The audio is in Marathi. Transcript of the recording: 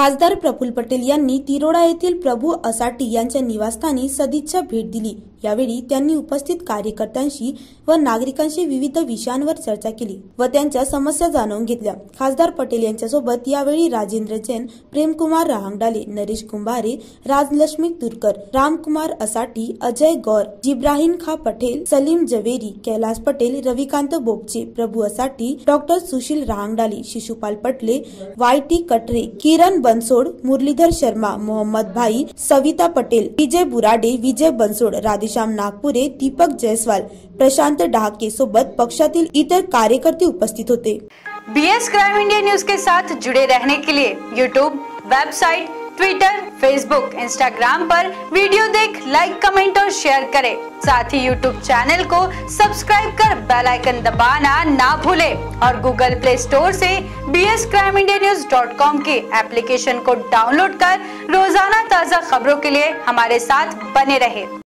खासदार प्रफुल्ल पटेल यांनी तिरोडा येथील प्रभू असाटी यांच्या निवासस्थानी सदिच्छा भेट दिली। यावेळी त्यांनी उपस्थित कार्यकर्त्यांशी व नागरिकांशी विविध विषयांवर चर्चा केली व त्यांच्या समस्या जाणून घेतल्या। खासदार पटेल यांच्यासोबत यावेळी राजेंद्र जैन, प्रेमकुमार रहांगडाले, नरेश कुंभारे, राजलक्ष्मी तुरकर, रामकुमार असाटी, अजय गौर, जिब्राहिम खा पटेल, सलीम जवेरी, कैलाश पटेल, रविकांत बोपचे, प्रभू असाटी, डॉक्टर सुशील रहांगडाले, शिशुपाल पटले, वाईटी कटरे, किरण बनसोड, मुरलीधर शर्मा, मोहम्मद भाई, सविता पटेल, विजय बुराडे, विजय बनसोड, राधेश्याम नागपुरे, दीपक जयस्वाल, प्रशांत डहाके सोबत पक्षातील इतर कार्यकर्ते उपस्थित होते। BS क्राइम इंडिया न्यूज के साथ जुड़े रहने के लिए YouTube, website, Twitter, Facebook, Instagram पर वीडियो देख लाइक, कमेंट और शेयर करें। साथ ही YouTube चैनल को सब्सक्राइब कर बेल आइकन दबाना ना भूलें और Google प्ले स्टोर से bscrimeindianews.com के एप्लीकेशन को डाउनलोड कर रोजाना ताज़ा खबरों के लिए हमारे साथ बने रहें।